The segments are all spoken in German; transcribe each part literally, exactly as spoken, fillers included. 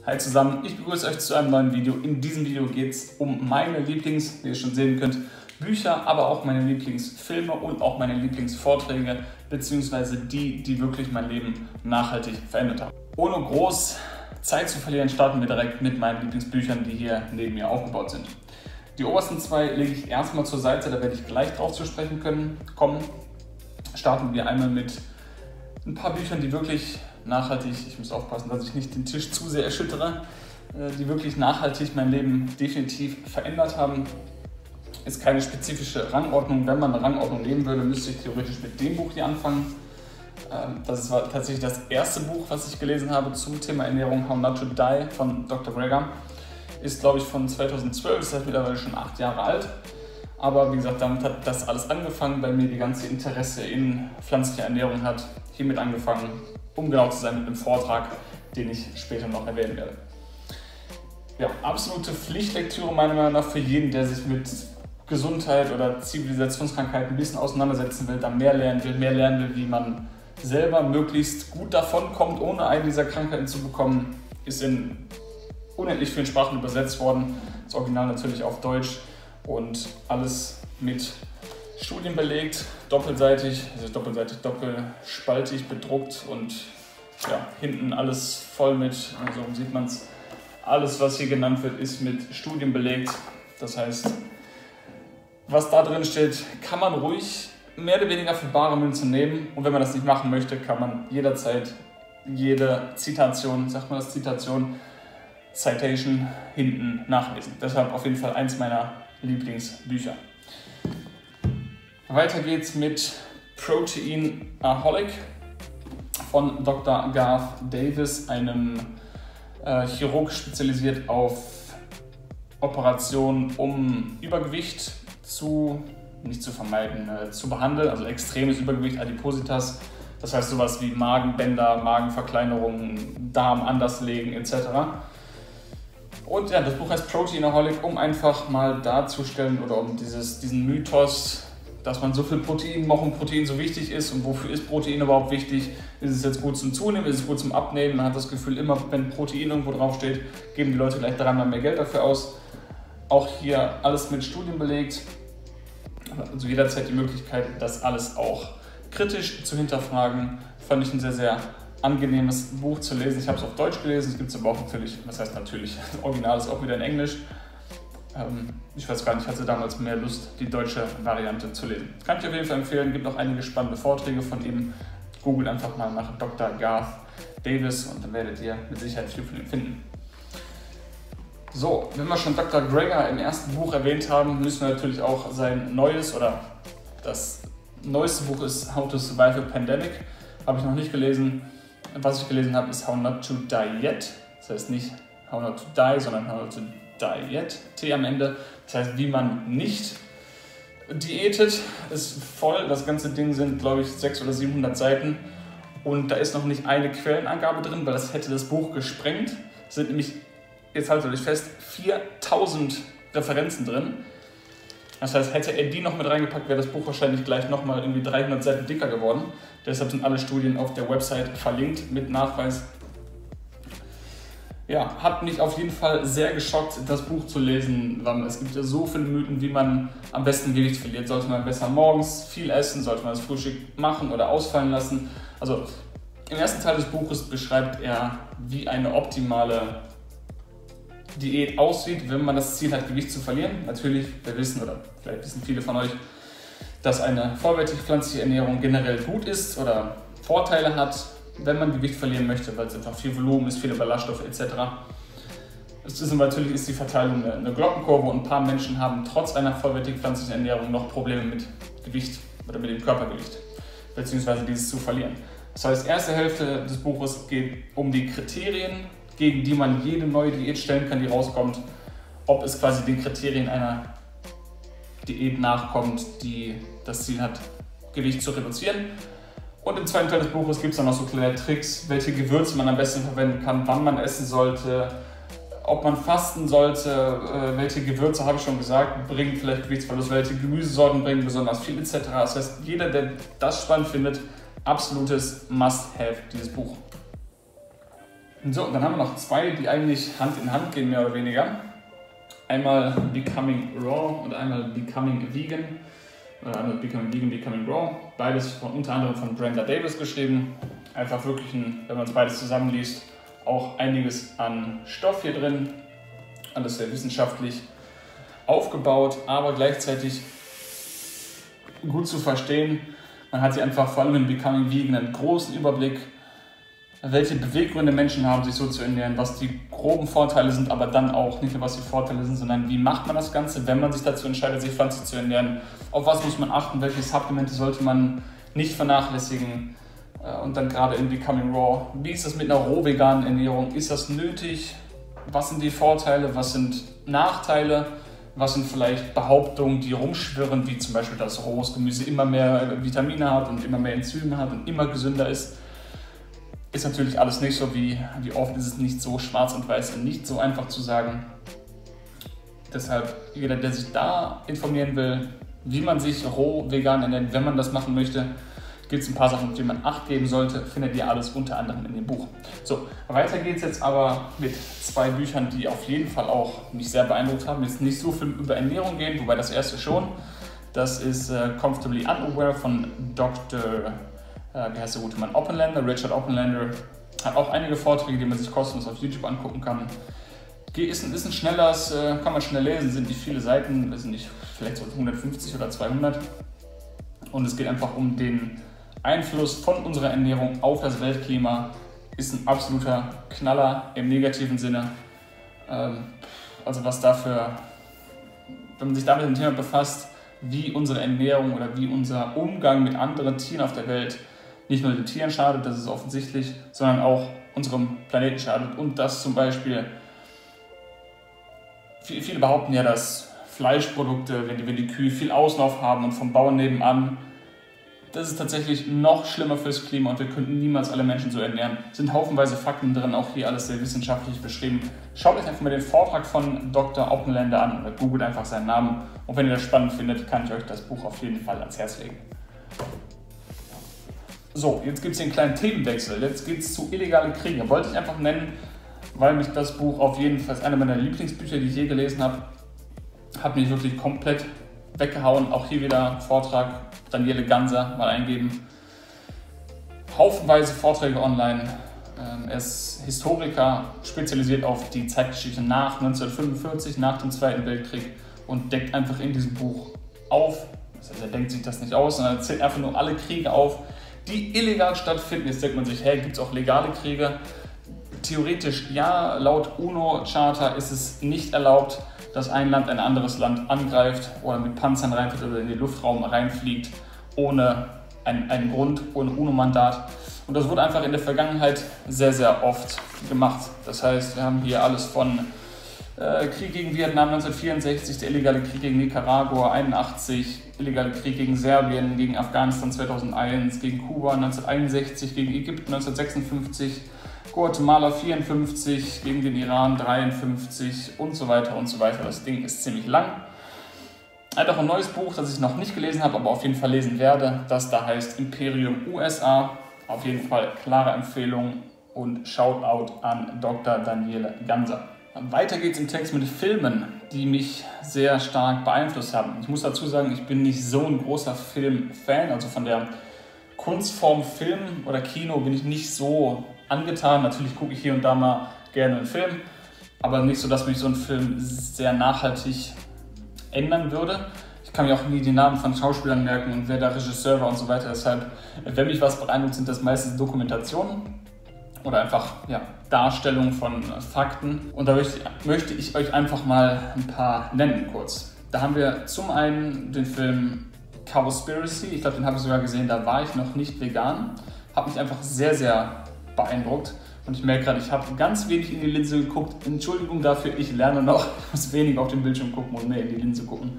Hi zusammen, ich begrüße euch zu einem neuen Video. In diesem Video geht es um meine Lieblings, wie ihr schon sehen könnt, Bücher, aber auch meine Lieblingsfilme und auch meine Lieblingsvorträge, beziehungsweise die, die wirklich mein Leben nachhaltig verändert haben. Ohne groß Zeit zu verlieren, starten wir direkt mit meinen Lieblingsbüchern, die hier neben mir aufgebaut sind. Die obersten zwei lege ich erstmal zur Seite, da werde ich gleich drauf zu sprechen können, kommen. Starten wir einmal mit ein paar Büchern, die wirklich nachhaltig, ich muss aufpassen, dass ich nicht den Tisch zu sehr erschüttere, die wirklich nachhaltig mein Leben definitiv verändert haben. Ist keine spezifische Rangordnung. Wenn man eine Rangordnung nehmen würde, müsste ich theoretisch mit dem Buch hier anfangen. Das war tatsächlich das erste Buch, was ich gelesen habe zum Thema Ernährung, How Not to Die von Doktor Greger. Ist, glaube ich, von zweitausendzwölf, das heißt mittlerweile schon acht Jahre alt. Aber wie gesagt, damit hat das alles angefangen, weil mir die ganze Interesse in pflanzlicher Ernährung hat. Hiermit angefangen, um genau zu sein, mit einem Vortrag, den ich später noch erwähnen werde. Ja, absolute Pflichtlektüre meiner Meinung nach für jeden, der sich mit Gesundheit oder Zivilisationskrankheiten ein bisschen auseinandersetzen will, da mehr lernen will, mehr lernen will, wie man selber möglichst gut davon kommt, ohne eine dieser Krankheiten zu bekommen. Ist in unendlich vielen Sprachen übersetzt worden, das Original natürlich auf Deutsch und alles mit Studien belegt, doppelseitig, also doppelseitig, doppelspaltig bedruckt und ja, hinten alles voll mit, also sieht man es, alles was hier genannt wird, ist mit Studien belegt. Das heißt, was da drin steht, kann man ruhig mehr oder weniger für bare Münze nehmen und wenn man das nicht machen möchte, kann man jederzeit jede Zitation, sagt man das Zitation, Citation hinten nachlesen. Deshalb auf jeden Fall eins meiner Lieblingsbücher. Weiter geht's mit Proteinaholic von Doktor Garth Davis, einem äh, Chirurg spezialisiert auf Operationen, um Übergewicht zu, nicht zu vermeiden, äh, zu behandeln, also extremes Übergewicht, Adipositas, das heißt sowas wie Magenbänder, Magenverkleinerungen, Darm anders legen et cetera. Und ja, das Buch heißt Proteinaholic, um einfach mal darzustellen oder um dieses, diesen Mythos, dass man so viel Protein, warum Protein so wichtig ist und wofür ist Protein überhaupt wichtig. Ist es jetzt gut zum Zunehmen, ist es gut zum Abnehmen? Man hat das Gefühl, immer wenn Protein irgendwo draufsteht, geben die Leute gleich daran mal mehr Geld dafür aus. Auch hier alles mit Studien belegt. Also jederzeit die Möglichkeit, das alles auch kritisch zu hinterfragen. Fand ich ein sehr, sehr angenehmes Buch zu lesen. Ich habe es auf Deutsch gelesen, es gibt es aber auch natürlich, was heißt natürlich, das Original ist auch wieder in Englisch. Ähm, ich weiß gar nicht, ich hatte damals mehr Lust, die deutsche Variante zu lesen. Das kann ich auf jeden Fall empfehlen, gibt auch einige spannende Vorträge von ihm. Googelt einfach mal nach Doktor Garth Davis und dann werdet ihr mit Sicherheit viel von ihm finden. So, wenn wir schon Doktor Greger im ersten Buch erwähnt haben, müssen wir natürlich auch sein neues oder das neueste Buch ist How to Survive a Pandemic. Habe ich noch nicht gelesen. Was ich gelesen habe, ist How Not to Die Yet. Das heißt nicht How Not to Die, sondern How Not to Die Yet. T am Ende. Das heißt, wie man nicht diätet. Ist voll. Das ganze Ding sind, glaube ich, sechshundert oder siebenhundert Seiten. Und da ist noch nicht eine Quellenangabe drin, weil das hätte das Buch gesprengt. Es sind nämlich, jetzt haltet euch fest, viertausend Referenzen drin. Das heißt, hätte er die noch mit reingepackt, wäre das Buch wahrscheinlich gleich nochmal irgendwie dreihundert Seiten dicker geworden. Deshalb sind alle Studien auf der Website verlinkt mit Nachweis. Ja, hat mich auf jeden Fall sehr geschockt, das Buch zu lesen. Es gibt ja so viele Mythen, wie man am besten Gewicht verliert. Sollte man besser morgens viel essen, sollte man das Frühstück machen oder ausfallen lassen. Also im ersten Teil des Buches beschreibt er, wie eine optimale Diät aussieht, wenn man das Ziel hat, Gewicht zu verlieren. Natürlich, wir wissen, oder vielleicht wissen viele von euch, dass eine vollwertig pflanzliche Ernährung generell gut ist oder Vorteile hat, wenn man Gewicht verlieren möchte, weil es einfach viel Volumen ist, viele Ballaststoffe et cetera. Es ist natürlich ist die Verteilung eine, eine Glockenkurve und ein paar Menschen haben trotz einer vollwertig pflanzlichen Ernährung noch Probleme mit Gewicht oder mit dem Körpergewicht, beziehungsweise dieses zu verlieren. Das heißt, die erste Hälfte des Buches geht um die Kriterien, gegen die man jede neue Diät stellen kann, die rauskommt, ob es quasi den Kriterien einer Diät nachkommt, die das Ziel hat, Gewicht zu reduzieren. Und im zweiten Teil des Buches gibt es dann noch so kleine Tricks, welche Gewürze man am besten verwenden kann, wann man essen sollte, ob man fasten sollte, welche Gewürze, habe ich schon gesagt, bringen vielleicht Gewichtsverlust, welche Gemüsesorten bringen besonders viel et cetera. Das heißt, jeder, der das spannend findet, absolutes Must-Have, dieses Buch. So, dann haben wir noch zwei, die eigentlich Hand in Hand gehen, mehr oder weniger. Einmal Becoming Raw und einmal Becoming Vegan. Oder einmal Becoming Vegan, Becoming Raw. Beides von, unter anderem von Brenda Davis geschrieben. Einfach wirklich, ein, wenn man es beides zusammenliest, auch einiges an Stoff hier drin. Alles sehr wissenschaftlich aufgebaut, aber gleichzeitig gut zu verstehen. Man hat hier einfach vor allem in Becoming Vegan einen großen Überblick, welche Beweggründe Menschen haben, sich so zu ernähren, was die groben Vorteile sind, aber dann auch nicht nur, was die Vorteile sind, sondern wie macht man das Ganze, wenn man sich dazu entscheidet, sich pflanzlich zu ernähren, auf was muss man achten, welche Supplemente sollte man nicht vernachlässigen und dann gerade in Becoming Raw, wie ist das mit einer roh-veganen Ernährung, ist das nötig, was sind die Vorteile, was sind Nachteile, was sind vielleicht Behauptungen, die rumschwirren, wie zum Beispiel, dass rohes Gemüse immer mehr Vitamine hat und immer mehr Enzyme hat und immer gesünder ist. Ist natürlich alles nicht so, wie, wie oft ist es nicht so schwarz und weiß und nicht so einfach zu sagen. Deshalb, jeder, der sich da informieren will, wie man sich roh vegan ernährt, wenn man das machen möchte, gibt es ein paar Sachen, auf die man Acht geben sollte, findet ihr alles unter anderem in dem Buch. So, weiter geht es jetzt aber mit zwei Büchern, die auf jeden Fall auch mich sehr beeindruckt haben. Jetzt nicht so viel über Ernährung gehen, wobei das erste schon. Das ist äh, Comfortably Unaware von Doktor wie heißt der gute Mann, Oppenlander, Richard Oppenlander, hat auch einige Vorträge, die man sich kostenlos auf YouTube angucken kann. Ist ein, ist ein schnelleres, kann man schnell lesen, sind nicht viele Seiten, das sind nicht vielleicht so hundertfünfzig oder zweihundert. Und es geht einfach um den Einfluss von unserer Ernährung auf das Weltklima. Ist ein absoluter Knaller im negativen Sinne. Also was dafür, wenn man sich damit mit dem Thema befasst, wie unsere Ernährung oder wie unser Umgang mit anderen Tieren auf der Welt nicht nur den Tieren schadet, das ist offensichtlich, sondern auch unserem Planeten schadet. Und dass zum Beispiel, viele behaupten ja, dass Fleischprodukte, wenn die, wenn die Kühe viel Auslauf haben und vom Bauern nebenan, das ist tatsächlich noch schlimmer fürs Klima und wir könnten niemals alle Menschen so ernähren. Es sind haufenweise Fakten drin, auch hier alles sehr wissenschaftlich beschrieben. Schaut euch einfach mal den Vortrag von Doktor Oppenlander an oder googelt einfach seinen Namen. Und wenn ihr das spannend findet, kann ich euch das Buch auf jeden Fall ans Herz legen. So, jetzt gibt es hier einen kleinen Themenwechsel. Jetzt geht es zu illegale Kriege. Wollte ich einfach nennen, weil mich das Buch auf jeden Fall, ist einer meiner Lieblingsbücher, die ich je gelesen habe, hat mich wirklich komplett weggehauen. Auch hier wieder Vortrag, Daniele Ganser, mal eingeben. Haufenweise Vorträge online. Er ist Historiker, spezialisiert auf die Zeitgeschichte nach neunzehnhundertfünfundvierzig, nach dem Zweiten Weltkrieg und deckt einfach in diesem Buch auf, also er denkt sich das nicht aus, sondern er zählt einfach nur alle Kriege auf, die illegal stattfinden. Jetzt denkt man sich, hey, gibt es auch legale Kriege? Theoretisch ja, laut UNO-Charta ist es nicht erlaubt, dass ein Land ein anderes Land angreift oder mit Panzern reinfliegt oder in den Luftraum reinfliegt, ohne einen, einen Grund, ohne UNO-Mandat. Und das wurde einfach in der Vergangenheit sehr, sehr oft gemacht. Das heißt, wir haben hier alles von äh, Krieg gegen Vietnam neunzehnhundertvierundsechzig, der illegale Krieg gegen Nicaragua einundachtzig, illegale Krieg gegen Serbien, gegen Afghanistan zweitausendeins, gegen Kuba neunzehnhunderteinundsechzig, gegen Ägypten neunzehnhundertsechsundfünfzig, Guatemala vierundfünfzig, gegen den Iran dreiundfünfzig und so weiter und so weiter. Das Ding ist ziemlich lang. Er hat auch ein neues Buch, das ich noch nicht gelesen habe, aber auf jeden Fall lesen werde, das da heißt Imperium U S A. Auf jeden Fall klare Empfehlung und Shoutout an Doktor Daniele Ganser. Weiter geht's im Text mit Filmen, die mich sehr stark beeinflusst haben. Ich muss dazu sagen, ich bin nicht so ein großer Filmfan, also von der Kunstform Film oder Kino bin ich nicht so angetan. Natürlich gucke ich hier und da mal gerne einen Film, aber nicht so, dass mich so ein Film sehr nachhaltig ändern würde. Ich kann mir auch nie die Namen von Schauspielern merken und wer da Regisseur war und so weiter. Deshalb, wenn mich was beeindruckt, sind das meistens Dokumentationen oder einfach ja, Darstellung von Fakten. Und da möchte, möchte ich euch einfach mal ein paar nennen kurz. Da haben wir zum einen den Film Cowspiracy. Ich glaube, den habe ich sogar gesehen, da war ich noch nicht vegan. Hat mich einfach sehr, sehr beeindruckt. Und ich merke gerade, ich habe ganz wenig in die Linse geguckt. Entschuldigung dafür, ich lerne noch. Ich muss wenig auf den Bildschirm gucken und mehr in die Linse gucken.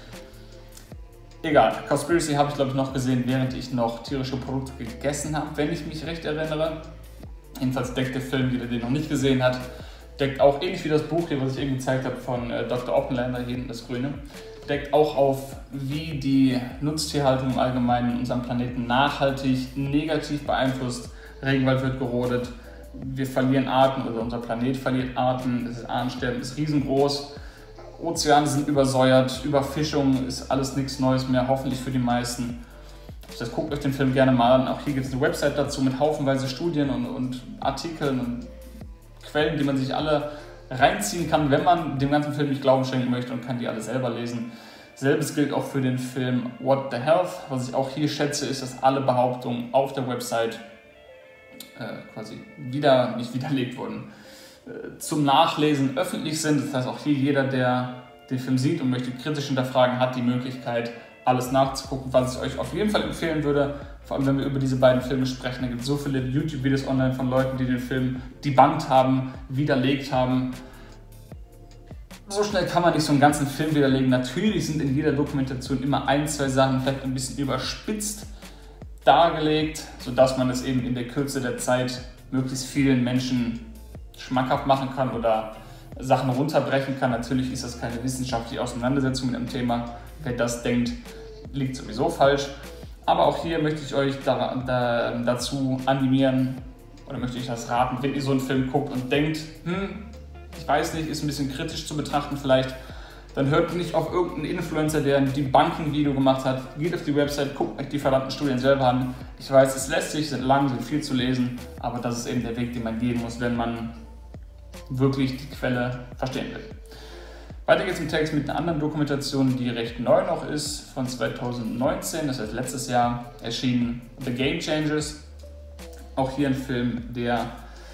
Egal, Cowspiracy habe ich glaube ich noch gesehen, während ich noch tierische Produkte gegessen habe, wenn ich mich recht erinnere. Jedenfalls deckt der Film, jeder den noch nicht gesehen hat, deckt auch ähnlich wie das Buch hier, was ich eben gezeigt habe von äh, Doktor Oppenlander, hier hinten das Grüne, deckt auch auf, wie die Nutztierhaltung im Allgemeinen unseren Planeten nachhaltig negativ beeinflusst. Regenwald wird gerodet, wir verlieren Arten oder unser Planet verliert Arten, das Artensterben ist riesengroß, Ozeane sind übersäuert, Überfischung ist alles nichts Neues mehr, hoffentlich für die meisten. Das heißt, guckt euch den Film gerne mal an. Auch hier gibt es eine Website dazu mit haufenweise Studien und, und Artikeln und Quellen, die man sich alle reinziehen kann, wenn man dem ganzen Film nicht Glauben schenken möchte, und kann die alle selber lesen. Selbes gilt auch für den Film What the Health. Was ich auch hier schätze, ist, dass alle Behauptungen auf der Website äh, quasi wieder, nicht widerlegt wurden, äh, zum Nachlesen öffentlich sind. Das heißt, auch hier jeder, der den Film sieht und möchte kritisch hinterfragen, hat die Möglichkeit, alles nachzugucken, was ich euch auf jeden Fall empfehlen würde. Vor allem, wenn wir über diese beiden Filme sprechen. Da gibt es so viele YouTube-Videos online von Leuten, die den Film debunked haben, widerlegt haben. So schnell kann man nicht so einen ganzen Film widerlegen. Natürlich sind in jeder Dokumentation immer ein, zwei Sachen vielleicht ein bisschen überspitzt dargelegt, sodass man es eben in der Kürze der Zeit möglichst vielen Menschen schmackhaft machen kann oder Sachen runterbrechen kann. Natürlich ist das keine wissenschaftliche Auseinandersetzung mit dem Thema. Wer das denkt, liegt sowieso falsch. Aber auch hier möchte ich euch da, da, dazu animieren, oder möchte ich das raten, wenn ihr so einen Film guckt und denkt, hm, ich weiß nicht, ist ein bisschen kritisch zu betrachten vielleicht, dann hört nicht auf irgendeinen Influencer, der ein Debunking-Video gemacht hat. Geht auf die Website, guckt euch die verdammten Studien selber an. Ich weiß, es lässt sich, sind lang, sind viel zu lesen, aber das ist eben der Weg, den man gehen muss, wenn man wirklich die Quelle verstehen will. Weiter geht es im Text mit einer anderen Dokumentation, die recht neu noch ist, von zweitausendneunzehn, das heißt letztes Jahr erschienen, The Game Changers. Auch hier ein Film, der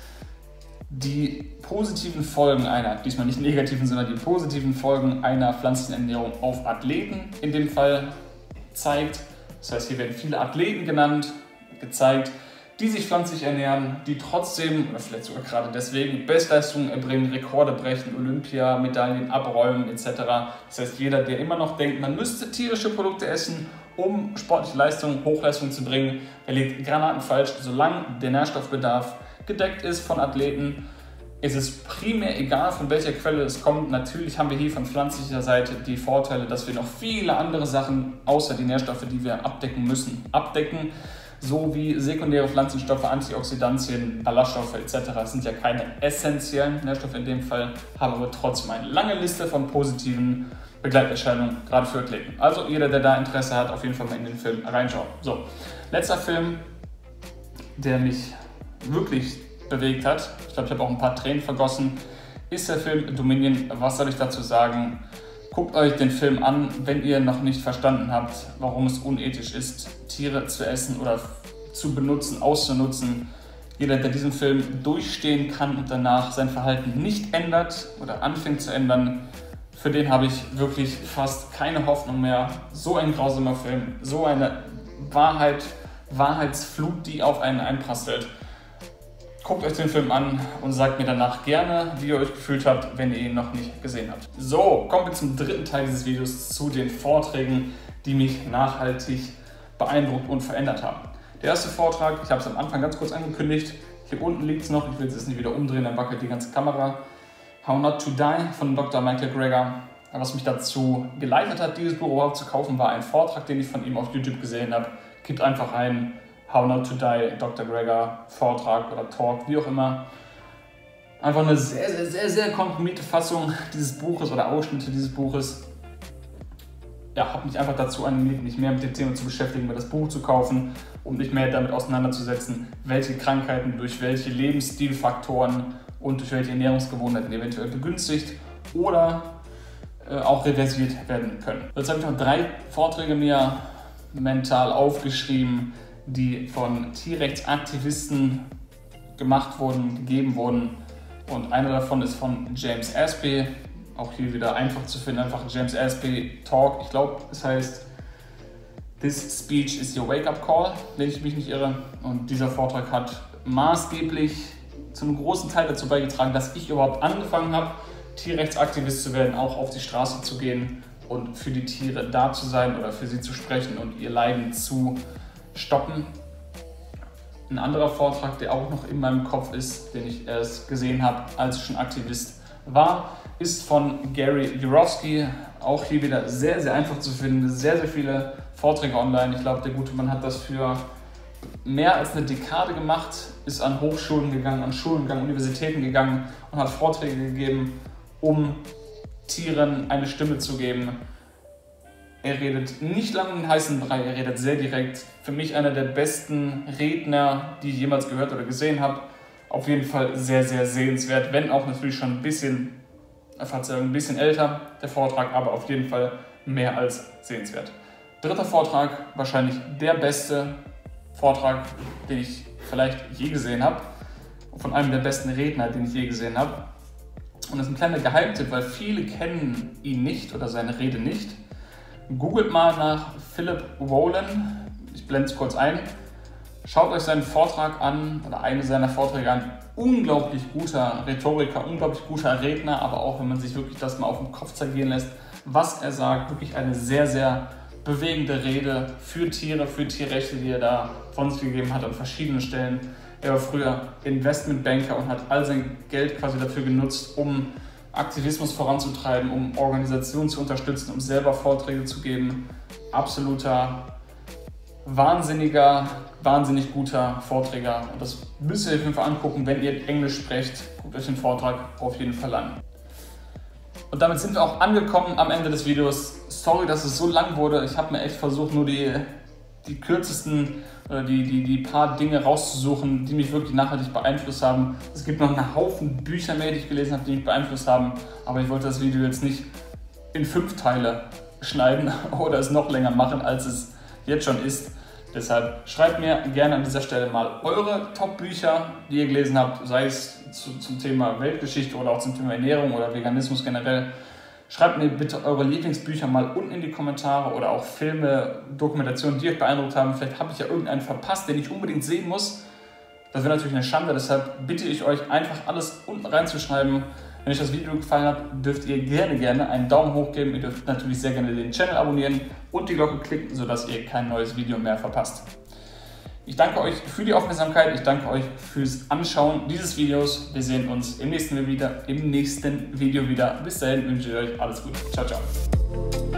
die positiven Folgen einer, diesmal nicht negativen, sondern die positiven Folgen einer pflanzlichen Ernährung auf Athleten in dem Fall zeigt. Das heißt, hier werden viele Athleten genannt, gezeigt, die sich pflanzlich ernähren, die trotzdem, oder vielleicht sogar gerade deswegen, Bestleistungen erbringen, Rekorde brechen, Olympiamedaillen abräumen et cetera. Das heißt, jeder, der immer noch denkt, man müsste tierische Produkte essen, um sportliche Leistungen, Hochleistungen zu bringen, der liegt Granaten falsch. Solange der Nährstoffbedarf gedeckt ist von Athleten, ist es primär egal, von welcher Quelle es kommt. Natürlich haben wir hier von pflanzlicher Seite die Vorteile, dass wir noch viele andere Sachen, außer die Nährstoffe, die wir abdecken müssen, abdecken. So wie sekundäre Pflanzenstoffe, Antioxidantien, Ballaststoffe et cetera. Das sind ja keine essentiellen Nährstoffe in dem Fall, haben aber trotzdem eine lange Liste von positiven Begleiterscheinungen, gerade für Athleten. Also jeder, der da Interesse hat, auf jeden Fall mal in den Film reinschauen. So, letzter Film, der mich wirklich bewegt hat, ich glaube, ich habe auch ein paar Tränen vergossen, ist der Film Dominion. Was soll ich dazu sagen? Guckt euch den Film an, wenn ihr noch nicht verstanden habt, warum es unethisch ist, Tiere zu essen oder zu benutzen, auszunutzen. Jeder, der diesen Film durchstehen kann und danach sein Verhalten nicht ändert oder anfängt zu ändern, für den habe ich wirklich fast keine Hoffnung mehr. So ein grausamer Film, so eine Wahrheit, Wahrheitsflut, die auf einen einprasselt. Guckt euch den Film an und sagt mir danach gerne, wie ihr euch gefühlt habt, wenn ihr ihn noch nicht gesehen habt. So, kommen wir zum dritten Teil dieses Videos, zu den Vorträgen, die mich nachhaltig beeindruckt und verändert haben. Der erste Vortrag, ich habe es am Anfang ganz kurz angekündigt, hier unten liegt es noch, ich will es jetzt nicht wieder umdrehen, dann wackelt die ganze Kamera. How Not to Die von Doktor Michael Greger. Was mich dazu geleitet hat, dieses Buch überhaupt zu kaufen, war ein Vortrag, den ich von ihm auf YouTube gesehen habe. Gibt einfach ein How Not to Die, Doktor Greger, Vortrag oder Talk, wie auch immer. Einfach eine sehr, sehr, sehr, sehr komprimierte Fassung dieses Buches oder Ausschnitte dieses Buches. Ja, habe mich einfach dazu animiert, mich mehr mit dem Thema zu beschäftigen, mir das Buch zu kaufen, um mich mehr damit auseinanderzusetzen, welche Krankheiten durch welche Lebensstilfaktoren und durch welche Ernährungsgewohnheiten eventuell begünstigt oder äh, auch reversiert werden können. Jetzt habe ich noch drei Vorträge mir mental aufgeschrieben, die von Tierrechtsaktivisten gemacht wurden, gegeben wurden. Und einer davon ist von James Aspey, auch hier wieder einfach zu finden, einfach James Aspey Talk. Ich glaube, es heißt This Speech is your Wake-up Call, wenn ich mich nicht irre. Und dieser Vortrag hat maßgeblich zu einem großen Teil dazu beigetragen, dass ich überhaupt angefangen habe, Tierrechtsaktivist zu werden, auch auf die Straße zu gehen und für die Tiere da zu sein oder für sie zu sprechen und ihr Leiden zu stoppen. Ein anderer Vortrag, der auch noch in meinem Kopf ist, den ich erst gesehen habe, als ich schon Aktivist war, ist von Gary Yourofsky. Auch hier wieder sehr, sehr einfach zu finden. Sehr, sehr viele Vorträge online. Ich glaube, der gute Mann hat das für mehr als eine Dekade gemacht, ist an Hochschulen gegangen, an Schulen gegangen, Universitäten gegangen und hat Vorträge gegeben, um Tieren eine Stimme zu geben. Er redet nicht lange um den heißen Brei, er redet sehr direkt. Für mich einer der besten Redner, die ich jemals gehört oder gesehen habe. Auf jeden Fall sehr, sehr sehenswert, wenn auch natürlich schon ein bisschen, Verzeihung, ein bisschen älter, der Vortrag, aber auf jeden Fall mehr als sehenswert. Dritter Vortrag, wahrscheinlich der beste Vortrag, den ich vielleicht je gesehen habe, von einem der besten Redner, den ich je gesehen habe. Und das ist ein kleiner Geheimtipp, weil viele kennen ihn nicht oder seine Rede nicht. Googelt mal nach Philip Rowland, ich blende es kurz ein. Schaut euch seinen Vortrag an oder eine seiner Vorträge an. Unglaublich guter Rhetoriker, unglaublich guter Redner, aber auch wenn man sich wirklich das mal auf den Kopf zergehen lässt, was er sagt, wirklich eine sehr, sehr bewegende Rede für Tiere, für Tierrechte, die er da von sich gegeben hat an verschiedenen Stellen. Er war früher Investmentbanker und hat all sein Geld quasi dafür genutzt, um Aktivismus voranzutreiben, um Organisationen zu unterstützen, um selber Vorträge zu geben. Absoluter, wahnsinniger, wahnsinnig guter Vorträger. Und das müsst ihr euch auf jeden Fall angucken, wenn ihr Englisch sprecht. Guckt euch den Vortrag auf jeden Fall an. Und damit sind wir auch angekommen am Ende des Videos. Sorry, dass es so lang wurde. Ich habe mir echt versucht, nur die, die kürzesten oder die, die, die paar Dinge rauszusuchen, die mich wirklich nachhaltig beeinflusst haben. Es gibt noch einen Haufen Bücher mehr, die ich gelesen habe, die mich beeinflusst haben. Aber ich wollte das Video jetzt nicht in fünf Teile schneiden oder es noch länger machen, als es jetzt schon ist. Deshalb schreibt mir gerne an dieser Stelle mal eure Top-Bücher, die ihr gelesen habt, sei es zu, zum Thema Weltgeschichte oder auch zum Thema Ernährung oder Veganismus generell. Schreibt mir bitte eure Lieblingsbücher mal unten in die Kommentare oder auch Filme, Dokumentationen, die euch beeindruckt haben. Vielleicht habe ich ja irgendeinen verpasst, den ich unbedingt sehen muss. Das wäre natürlich eine Schande, deshalb bitte ich euch einfach alles unten reinzuschreiben. Wenn euch das Video gefallen hat, dürft ihr gerne, gerne einen Daumen hoch geben. Ihr dürft natürlich sehr gerne den Channel abonnieren und die Glocke klicken, sodass ihr kein neues Video mehr verpasst. Ich danke euch für die Aufmerksamkeit, ich danke euch fürs Anschauen dieses Videos. Wir sehen uns im nächsten Video wieder. Im nächsten Video wieder. Bis dahin wünsche ich euch alles Gute. Ciao, ciao.